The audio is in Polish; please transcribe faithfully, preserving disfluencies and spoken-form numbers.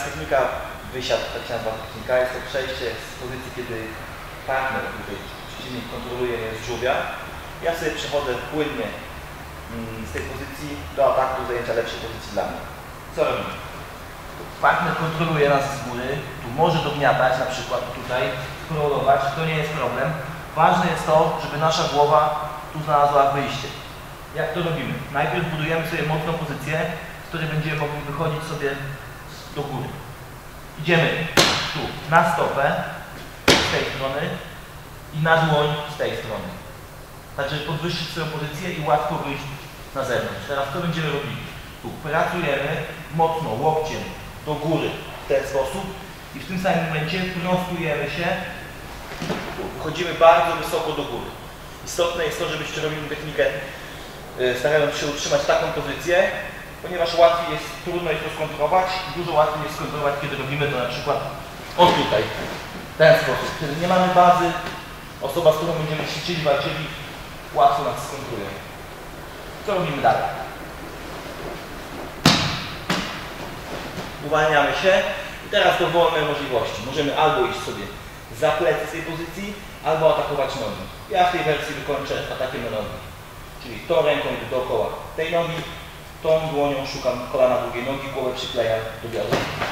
technika wysiad, tak się nazywa technika, jest to przejście z pozycji, kiedy partner, który przeciwnik kontroluje mnie z żółwia. Ja sobie przechodzę płynnie z tej pozycji do ataku, do zajęcia lepszej pozycji dla mnie. Co robimy? Partner kontroluje nas z góry, tu może dogniatać, na przykład tutaj, scrollować, to nie jest problem. Ważne jest to, żeby nasza głowa tu znalazła wyjście. Jak to robimy? Najpierw budujemy sobie mocną pozycję, z której będziemy mogli wychodzić sobie do góry. Idziemy tu na stopę z tej strony i na dłoń z tej strony. Tak, żeby podwyższyć swoją pozycję i łatwo wyjść na zewnątrz. Teraz co będziemy robili? Tu pracujemy mocno łokciem do góry w ten sposób i w tym samym momencie prostujemy się. Wchodzimy bardzo wysoko do góry. Istotne jest to, żebyście robili technikę, starając się utrzymać taką pozycję, ponieważ łatwiej jest, trudno jest to skontrolować, dużo łatwiej jest skontrolować, kiedy robimy to na przykład o tutaj, w ten sposób. Kiedy nie mamy bazy, osoba, z którą będziemy ćwiczyli, walczyli, łatwo nas skontroluje. Co robimy dalej? Uwalniamy się i teraz dowolne możliwości. Możemy albo iść sobie za plecy z tej pozycji, albo atakować nogi. Ja w tej wersji wykończę atakiem na nogi. Czyli tą ręką idę dookoła tej nogi, tą dłonią szukam kolana drugiej nogi, głowę przyklejam do biodra.